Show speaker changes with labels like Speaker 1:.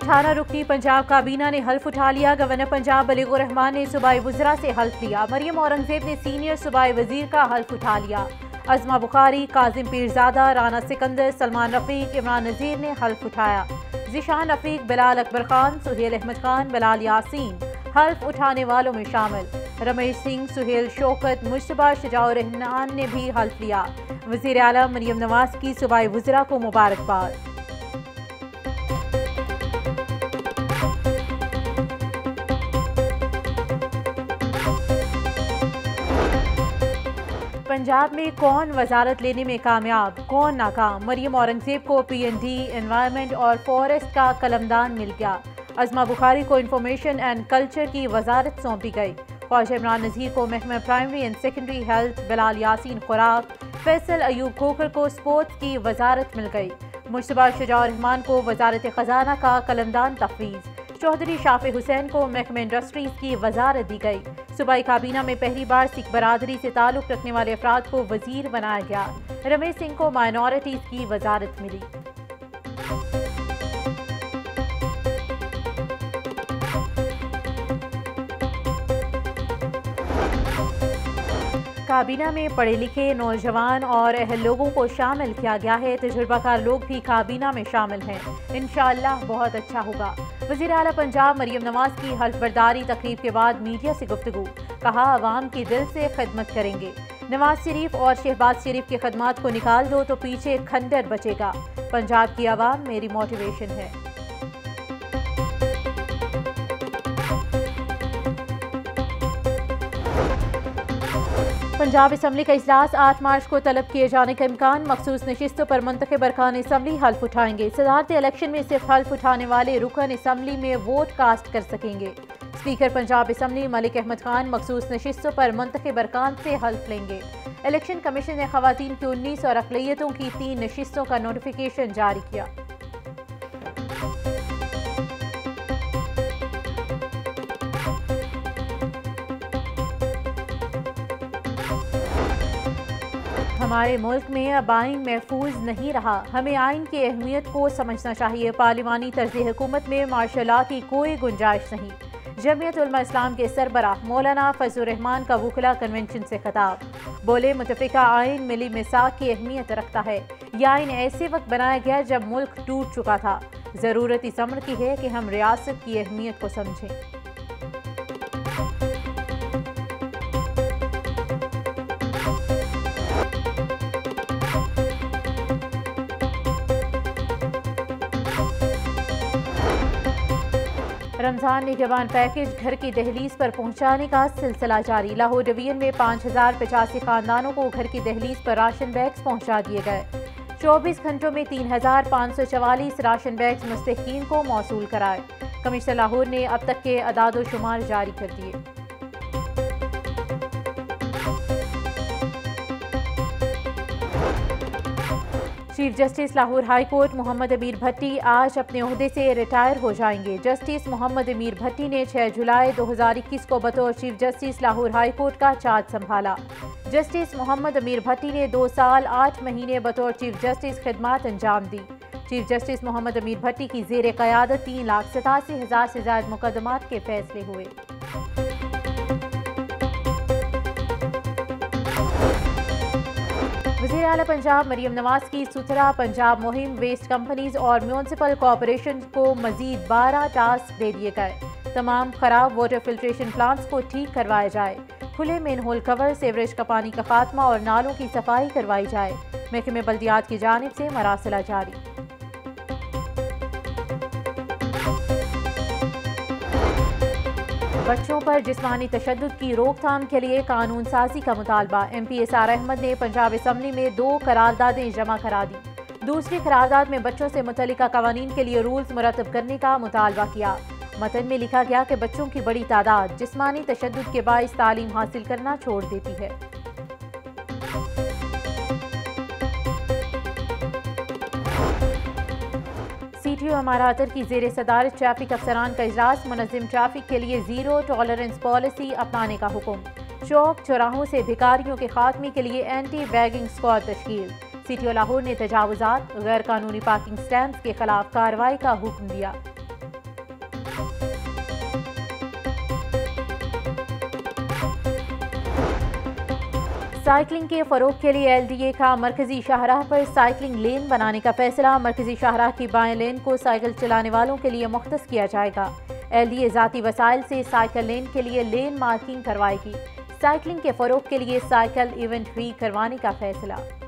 Speaker 1: 18 रुकनी पंजाब काबीना ने हल्फ उठा लिया। गवर्नर पंजाब बलीगुर रहमान ने सूबाई वज़रा से हल्फ लिया। मरियम औरंगजेब ने सीनियर सूबाई वजीर का हल्फ उठा लिया। अज़मा बुखारी, काजिम पीरजादा, राना सिकंदर, सलमान रफीक, इमरान नज़ीर ने हल्फ उठाया। ज़ीशान रफीक, बिलाल अकबर खान, सुहेल अहमद खान, बिलाल यासीन हल्फ उठाने वालों में शामिल। रमेश सिंह, सुहेल शौकत, मुश्तबा शुजाउर रहमान ने भी हल्फ लिया। वज़ीर आला मरियम नवाज की सूबाई वज़रा को मुबारकबाद। पंजाब में कौन वजारत लेने में कामयाब, कौन नाकाम? मरियम औरंगजेब को PND, एनवायरनमेंट और फॉरेस्ट का कलमदान मिल गया। अज़मा बुखारी को इंफॉर्मेशन एंड कल्चर की वजारत सौंपी गई। ख्वाजा इमरान नज़ीर को महकमा primary and secondary health, Bilal Yasin खुराक, फैसल अयूब खोखर को स्पोर्ट्स की वजारत मिल गई। मुश्तबा शुजाउर रहमान को वजारत खजाना का कलमदान तफवीज़। चौधरी शाफी हुसैन को महकमा इंडस्ट्रीज की वजारत दी गई। सूबाई काबीना में पहली बार सिख बरादरी से ताल्लुक रखने वाले अफराद को वजीर बनाया गया। रमेश सिंह को माइनॉरिटीज की वजारत मिली। काबीना में पढ़े लिखे नौजवान और अहल लोगों को शामिल किया गया है। तजुर्बाकार लोग भी काबीना में शामिल हैं। इंशाअल्लाह बहुत अच्छा होगा। वज़ीर आला पंजाब मरियम नवाज की हल्फ बर्दारी तकरीब के बाद मीडिया से गुफ्तगू। कहा, अवाम की दिल से खिदमत करेंगे। नवाज शरीफ और शहबाज शरीफ की खदमात को निकाल दो तो पीछे खंडर बचेगा। पंजाब की आवाम मेरी मोटिवेशन है। पंजाब असम्बली का इजलास 8 मार्च को तलब किए जाने का इम्कान। मखसूस नशिस्तों पर मुंतखब अरकान असम्बली हल्फ उठाएंगे। सदारती इलेक्शन में सिर्फ हल्फ उठाने वाले रुकन असम्बली में वोट कास्ट कर सकेंगे। स्पीकर पंजाब असम्बली मलिक अहमद खान मखसूस नशिस्तों पर मुंतखब अरकान से हल्फ लेंगे। इलेक्शन कमीशन ने खवातीन की 19 और अक़लियतों की 3 नशिस्तों का नोटिफिकेशन जारी किया। हमारे मुल्क में अब आइन महफूज नहीं रहा। हमें आइन की अहमियत को समझना चाहिए। पार्लिमानी तर्ज़ हुकूमत में मार्शल लॉ की कोई गुंजाइश नहीं। जमीयत उलमा इस्लाम के सरबराह मौलाना फजलुर रहमान का वकला कन्वेंशन से खिताब। बोले, मुतफ़िका आइन मिली मिसाक की अहमियत रखता है। यह आइन ऐसे वक्त बनाया गया जब मुल्क टूट चुका था। ज़रूरत इस अमर की है कि हम रियासत की अहमियत को समझें। रमजान निगहबान पैकेज घर की दहलीज पर पहुंचाने का सिलसिला जारी। लाहौर डिवीजन में 5085 खानदानों को घर की दहलीज पर राशन बैग्स पहुंचा दिए गए। 24 घंटों में 3544 राशन बैग्स मुस्तहिकीन को मौसूल कराए। कमिश्नर लाहौर ने अब तक के अदाद शुमार जारी कर दिए। Chief justice Lahore high court Muhammad Amir Bhatti आज अपने ओहदे से रिटायर हो जाएंगे। जस्टिस मोहम्मद अमीर भट्टी ने 6 जुलाई 2021 को बतौर chief justice Lahore high court का चार्ज संभाला। जस्टिस मोहम्मद अमीर भट्टी ने 2 साल 8 महीने बतौर चीफ जस्टिस खिदमत अंजाम दी। चीफ जस्टिस मोहम्मद अमीर भट्टी की ज़ेर क़यादत 3,87,000 से ज़्यादा मुकदमात के फैसले हुए। वज़ीर आला पंजाब मरियम नवाज की सुथरा पंजाब मुहिम वेस्ट कंपनीज और म्यूनसिपल कॉरपोरेशन को मजीद 12 टास्क दे दिए गए। तमाम खराब वाटर फिल्ट्रेशन प्लांट्स को ठीक करवाया जाए। खुले मेन होल कवर, सीवरेज का पानी का खात्मा और नालों की सफाई करवाई जाए। महकमे बल्दियात की जानिब से मरासिला जारी। बच्चों पर जिस्मानी तशद्दुद की रोकथाम के लिए कानून साजी का मुतालबा। MP एसआर अहमद ने पंजाब असम्बली में 2 करारदादें जमा करा दी। दूसरी करारदाद में बच्चों से मुतल्लिका कवानीन के लिए रूल्स मुरतब करने का मुतालबा किया। मतन में लिखा गया कि बच्चों की बड़ी तादाद जिस्मानी तशद्दुद के बाइस तालीम हासिल करना छोड़ देती है। CTO अमारातर की ज़ेर सदारत ट्रैफिक अफसरान का इजलास। मुनज़्ज़म ट्रैफिक के लिए ज़ीरो टॉलरेंस पॉलिसी अपनाने का हुक्म। चौक चौराहों से भिखारियों के खात्मे के लिए एंटी बैगिंग स्क्वाड तश्कील। CTO लाहौर ने तजावुज़ात, गैर कानूनी पार्किंग स्टैंड्स के खिलाफ कार्रवाई का हुक्म दिया। साइकिलिंग के फ़रोग के लिए LDA का मरकजी शाहराह पर साइकिलिंग लेन बनाने का फैसला। मरकजी शाहराह की बाएं लेन को साइकिल चलाने वालों के लिए मुख्तस किया जाएगा। LDA ज़ाती वसाइल से साइकिल लेन के लिए लेन मार्किंग करवाएगी। साइकिलिंग के फ़रोग के लिए साइकिल इवेंट भी करवाने का फैसला।